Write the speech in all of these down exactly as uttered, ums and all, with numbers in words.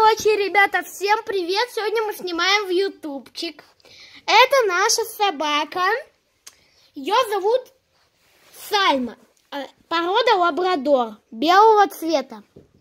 короче, ребята, всем привет! Сегодня мы снимаем в ютубчик. Это наша собака. Ее зовут Сальма. Порода лабрадор, белого цвета.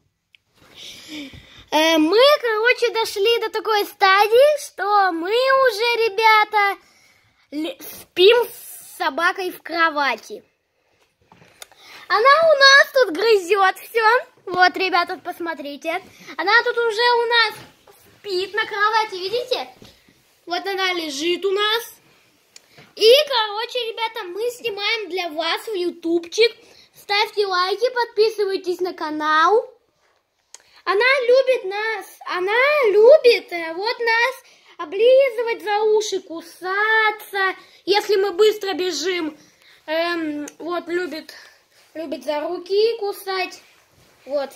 Мы, короче, дошли до такой стадии, что мы уже, ребята, спим с собакой в кровати. Она у нас тут грызет все. Вот, ребята, посмотрите. Она тут уже у нас спит на кровати, видите? Вот она лежит у нас. И, короче, ребята, мы снимаем для вас в ютубчик. Ставьте лайки, подписывайтесь на канал. Она любит нас, она любит вот нас облизывать за уши, кусаться, если мы быстро бежим. Эм, вот, любит, любит за руки кусать. Вот.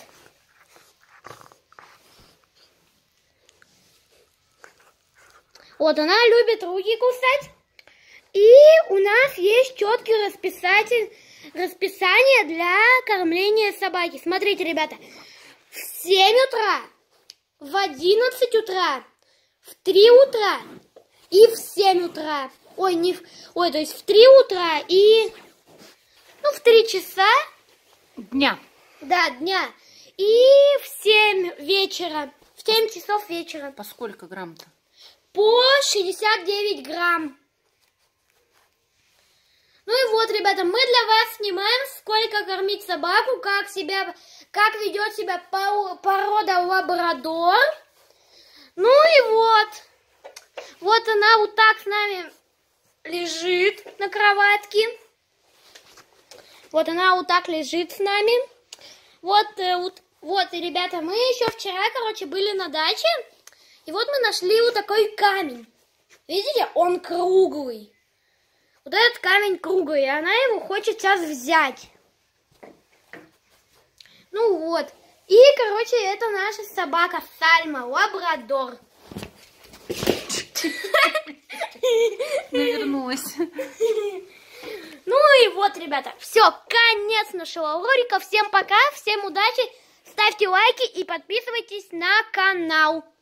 Вот она любит руки кусать. И у нас есть четкое расписание, расписание для кормления собаки. Смотрите, ребята. В семь утра, в одиннадцать утра, в три утра и в семь утра. Ой, не в... Ой, то есть в три утра и... Ну, в три часа. Дня. Да, дня. И в семь вечера. В семь часов вечера. По сколько грамм-то? По шестьдесят девять грамм. Ну и вот, ребята, мы для вас снимаем, сколько кормить собаку, как себя, как ведет себя порода лабрадор. Ну и вот. Вот она вот так с нами лежит на кроватке. Вот она вот так лежит с нами. Вот, вот, вот, и, ребята, мы еще вчера, короче, были на даче. И вот мы нашли вот такой камень. Видите, он круглый. Вот этот камень круглый, и она его хочет сейчас взять. Ну вот. И, короче, это наша собака Сальма, лабрадор. Навернулась. Ну и вот, ребята, все, конец нашего ролика. Всем пока, всем удачи, ставьте лайки и подписывайтесь на канал.